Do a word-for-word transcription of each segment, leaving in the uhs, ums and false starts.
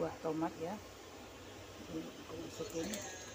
buah tomat ya. Ini aku masukin.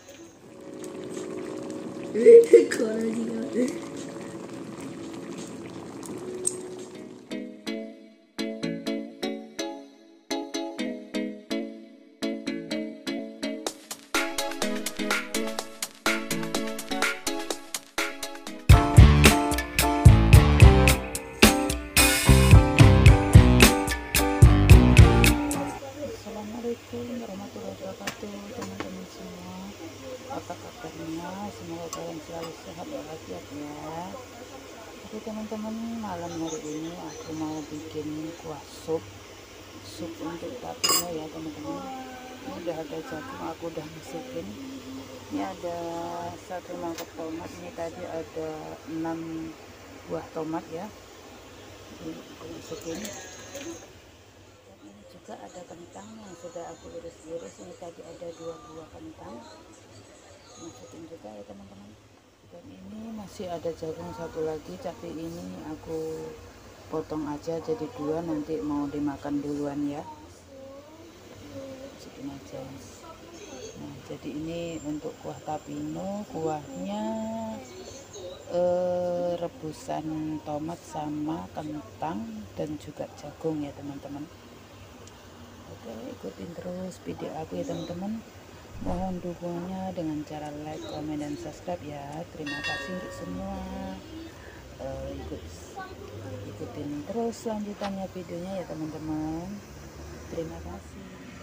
Assalamualaikum warahmatullahi wabarakatuh, teman-teman semua. Apa kabarnya? Semoga kalian selalu sehat walafiat ya. Oke teman-teman, malam hari ini aku mau bikin kuah sup sup untuk tapino ya teman-teman. Ini udah ada jagung, aku udah masukin. Ini ada satu mangkok tomat. Ini tadi ada enam buah tomat ya. Ini aku masukin. Juga ada kentang yang sudah aku iris-iris. Ini tadi ada dua buah kentang, masukin juga ya teman-teman. Dan ini masih ada jagung satu lagi, tapi ini aku potong aja jadi dua, nanti mau dimakan duluan ya. Masukin aja. Nah jadi ini untuk kuah tapino, kuahnya eh, rebusan tomat sama kentang dan juga jagung ya teman-teman. Oke, ikutin terus video aku ya teman-teman. Mohon dukungannya dengan cara like, komen, dan subscribe ya. Terima kasih untuk semua. Uh, ikut ikutin terus lanjutannya videonya ya teman-teman. Terima kasih.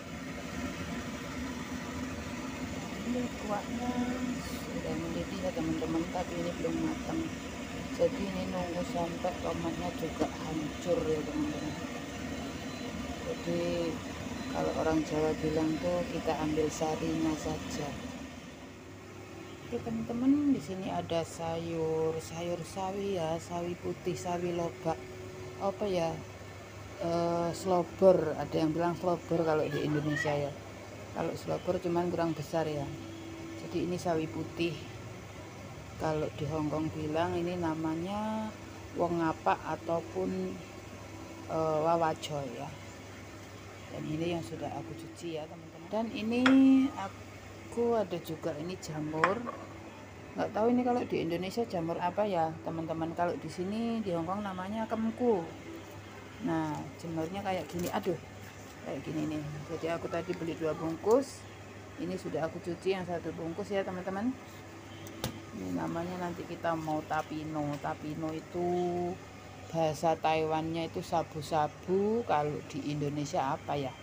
Ini kuahnya sudah mendidih ya teman-teman, tapi ini belum matang. Jadi ini nunggu sampai tomatnya juga hancur ya teman-teman. Jadi kalau orang Jawa bilang tuh kita ambil sarinya saja. Oke teman-teman, di sini ada sayur sayur sawi ya, sawi putih, sawi lobak, apa ya, e, slobber. Ada yang bilang slobber kalau di Indonesia ya. Kalau slobber cuman kurang besar ya. Jadi ini sawi putih. Kalau di Hongkong bilang ini namanya wong ngapak ataupun e, wawajoy ya. Dan ini yang sudah aku cuci ya teman-teman. Dan ini aku ada juga ini jamur. Nggak tahu ini kalau di Indonesia jamur apa ya teman-teman. Kalau di sini di Hongkong namanya kemku. Nah jamurnya kayak gini, aduh kayak gini nih. Jadi aku tadi beli dua bungkus. Ini sudah aku cuci yang satu bungkus ya teman-teman. Ini namanya nanti kita mau tapino. Tapino itu bahasa Taiwannya itu sabu-sabu, kalau di Indonesia apa ya,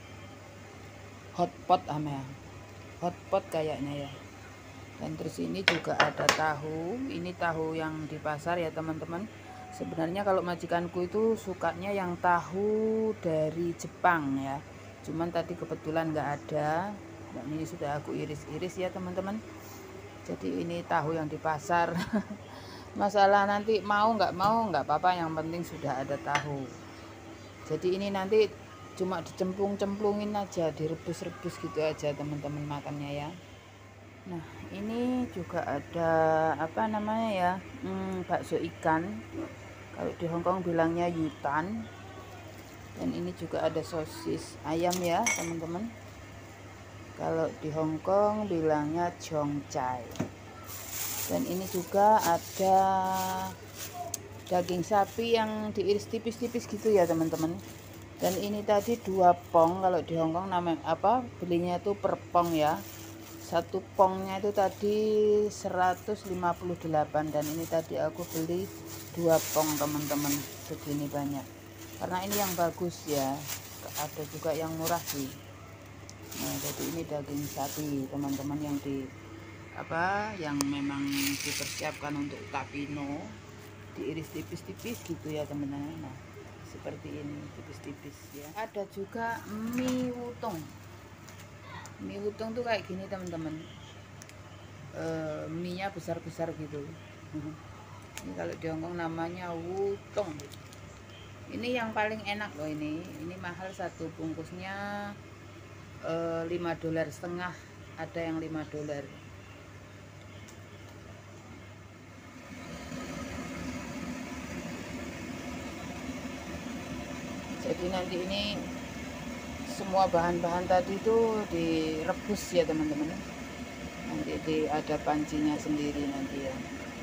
hotpot ama ya, hotpot kayaknya ya. Dan terus ini juga ada tahu. Ini tahu yang di pasar ya teman-teman. Sebenarnya kalau majikanku itu sukanya yang tahu dari Jepang ya, cuman tadi kebetulan nggak ada. Dan ini sudah aku iris-iris ya teman-teman. Jadi ini tahu yang di pasar. Masalah nanti mau nggak mau nggak apa-apa, yang penting sudah ada tahu. Jadi ini nanti cuma dicemplung-cemplungin aja, direbus-rebus gitu aja teman-teman makannya ya. Nah ini juga ada apa namanya ya, hmm, bakso ikan. Kalau di Hongkong bilangnya yutan. Dan ini juga ada sosis ayam ya teman-teman. Kalau di Hongkong bilangnya jongcai. Dan ini juga ada daging sapi yang diiris tipis-tipis gitu ya teman-teman. Dan ini tadi dua pong, kalau di Hongkong namanya apa, belinya itu per pong ya. Satu pongnya itu tadi seratus lima puluh delapan, dan ini tadi aku beli dua pong teman-teman, segini banyak. Karena ini yang bagus ya. Ada juga yang murah sih. Nah, jadi ini daging sapi teman-teman yang di apa yang memang dipersiapkan untuk tapino, diiris tipis-tipis gitu ya teman-teman. Nah seperti ini tipis-tipis ya. Ada juga mie wutung. Mie wutung tuh kayak gini teman-teman, e, mie nya besar-besar gitu. Ini kalau di Hongkong namanya wutung. Ini yang paling enak loh ini. Ini mahal, satu bungkusnya e, lima dolar setengah, ada yang lima dolar. Jadi nanti ini semua bahan-bahan tadi itu direbus ya teman-teman. Nanti di, ada pancinya sendiri nanti ya.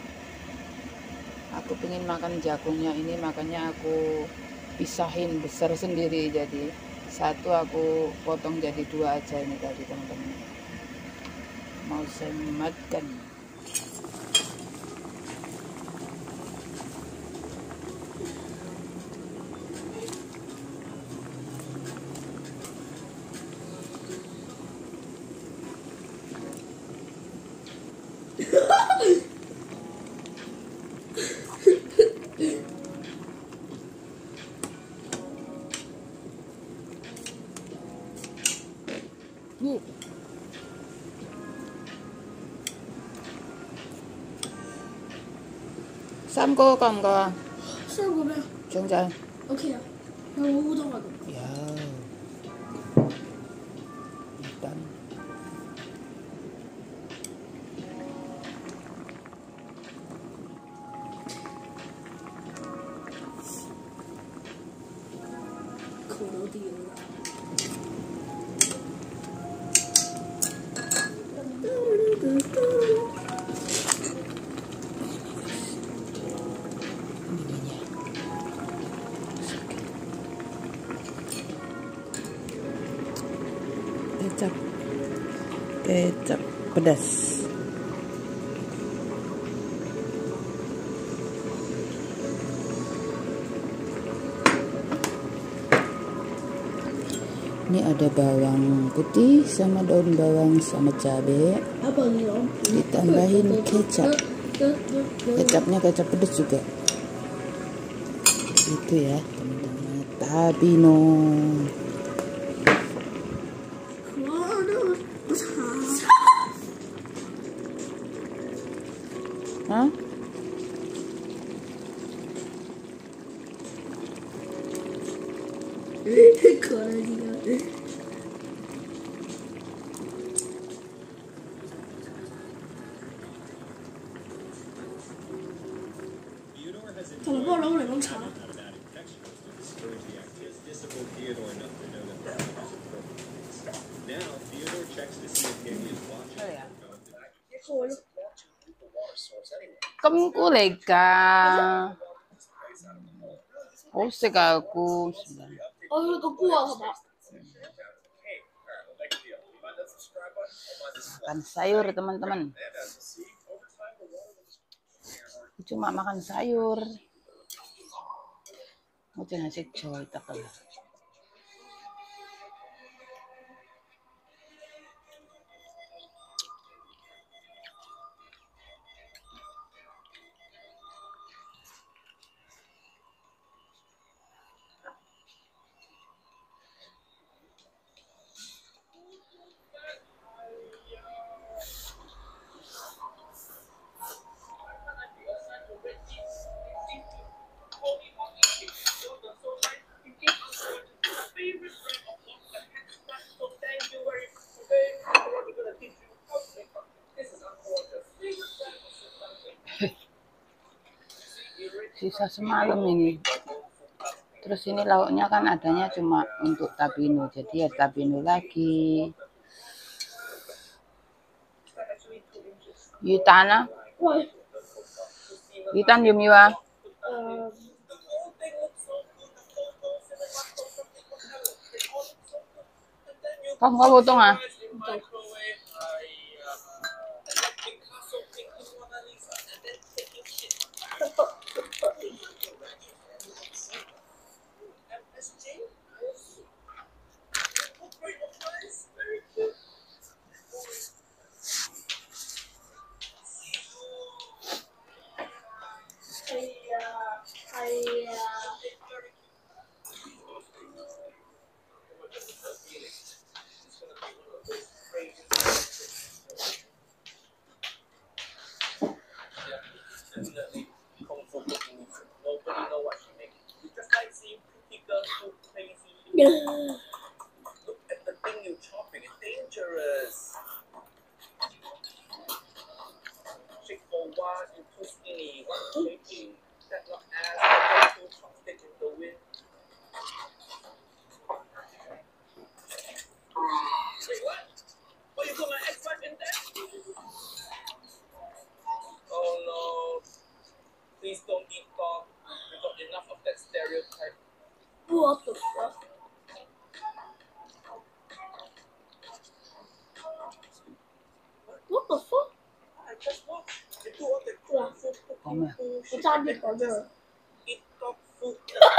Aku pengen makan jagungnya ini, makanya aku pisahin besar sendiri, jadi satu aku potong jadi dua aja ini tadi teman-teman. Mau saya makan. Bu.三個夠唔夠啊？ 三個咩？ 總仔。 O K 啊，有冇烏冬啊？ 有。等。 口都低了。 Kecap, kecap pedas. Ini ada bawang putih sama daun bawang sama cabai. Apa nih om? Ditambahin kecap. Kecapnya kecap pedas juga. Itu ya teman-teman. Tabino. Hah? Kalau mau lo udah ngomong Kamu lega. Pusing aku. Oh, itu kuah apa? Makan sayur teman-teman. Cuma makan sayur. Mau nasi coy tak kalah. Sisa semalam ini. Terus ini lauknya kan adanya cuma untuk tabino, jadi ya tabino lagi. Yutana, Yutan Yumiwa. Kamu nggak potong ah? Look at the thing you're chopping, it's dangerous. Shake for one, you're too skinny. What's shaking? That's not ass, two chopsticks in the wind. that stereotype. What the fuck? What the fuck? I just watched. Itu orang Wah, food, Koma. food, 我炸地搞这儿。 TikTok food.